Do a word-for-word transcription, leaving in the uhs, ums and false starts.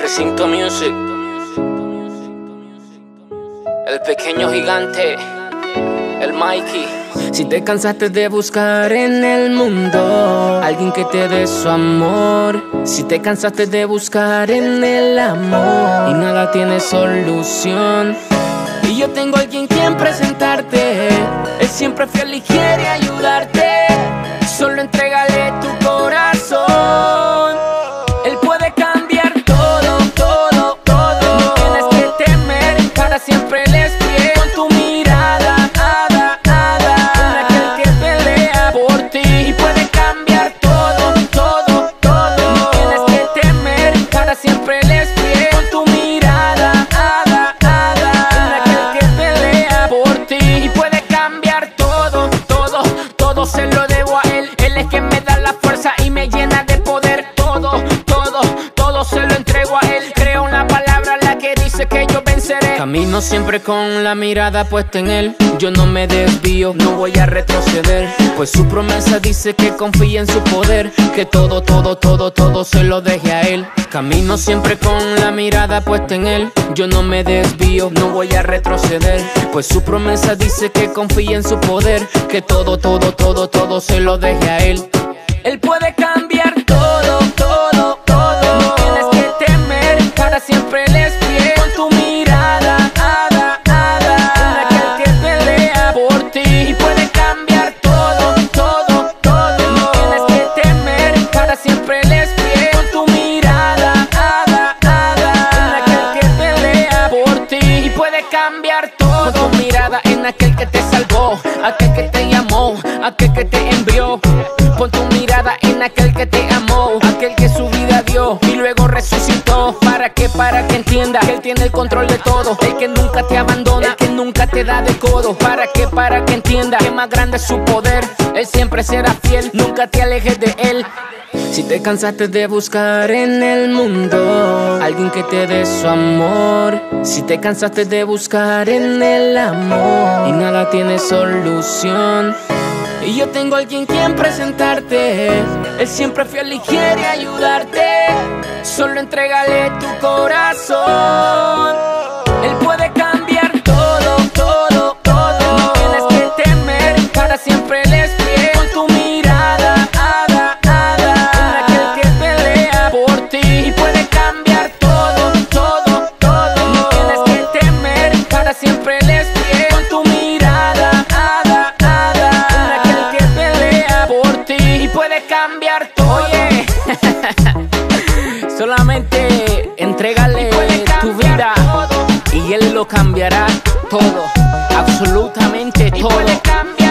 Recinto Music, el pequeño gigante, el Mikey. Si te cansaste de buscar en el mundo alguien que te dé su amor, si te cansaste de buscar en el amor y nada tiene solución, y yo tengo a alguien quien presentarte. Él siempre es fiel y quiere ayudarte. Solo entrégale tu corazón. Él puede cambiar todo, todo, todo. No tienes que temer, para siempre Él es fiel. Con tu mirada, hada, hada, con aquel que pelea por ti. Y puede cambiar todo, todo, todo. No tienes que temer, para siempre Él es fiel. Con tu mirada, hada, hada, con aquel que pelea por ti. Y puede cambiar todo, todo, todo se lo debo a Él. Él es quien me da la fuerza y me llena de poder. Todo, todo, todo se lo entrego a Él. Creo en la palabra, la que dice que yo venceré. Camino siempre con la mirada puesta en Él. Yo no me desvío, no voy a retroceder, pues su promesa dice que confíe en su poder. Que todo, todo, todo, todo se lo deje a Él. Camino siempre con la mirada puesta en Él. Yo no me desvío, no voy a retroceder, pues su promesa dice que confíe en su poder. Que todo, todo, todo, todo se lo deje a Él. Él puede cambiar todo, todo, todo. No tienes que temer, para siempre Él es fiel. Con tu mirada, hada, hada, con aquel que pelea por ti. Y puede cambiar todo, todo, todo. No tienes que temer, para siempre Él es fiel. Con tu mirada, hada, hada, con aquel que pelea por ti. Y puede cambiar todo. Con tu mirada en aquel que te salvó, aquel que te llamó, aquel que te envió. Pon tu mirada en aquel que te amó, aquel que su vida dio y luego resucitó. ¿Para qué? Para que entienda que Él tiene el control de todo. El que nunca te abandona, el que nunca te da de codo. ¿Para qué? Para que entienda que más grande es su poder. Él siempre será fiel, nunca te alejes de Él. Si te cansaste de buscar en el mundo alguien que te dé su amor, si te cansaste de buscar en el amor y nada tiene solución, y yo tengo a alguien quien presentarte. Él siempre es fiel y quiere ayudarte. Solo entrégale tu corazón. Él puede cambiar todo, todo, todo. No tienes que temer, para siempre Él es fiel. Con tu mirada, hada, hada, con aquel que pelea por ti. Y puede cambiar todo, todo, todo. No tienes que temer, para siempre Él es fiel. Con tu mirada, hada, hada, con aquel que pelea por ti. Y puede cambiar todo. Oye, solamente entrégale tu vida y Él lo cambiará todo, absolutamente todo.